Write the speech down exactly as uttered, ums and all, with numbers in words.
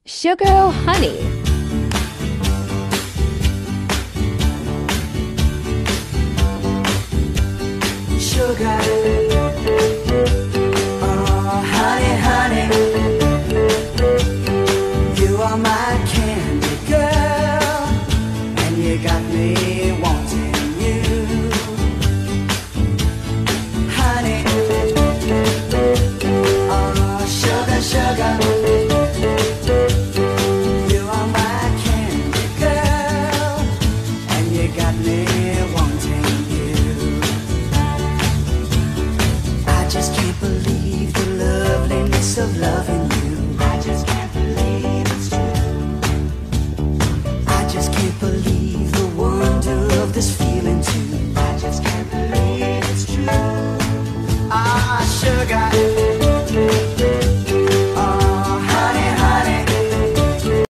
Sugar or honey? Sugar, oh honey, honey, you are my candy girl, and you got me wanting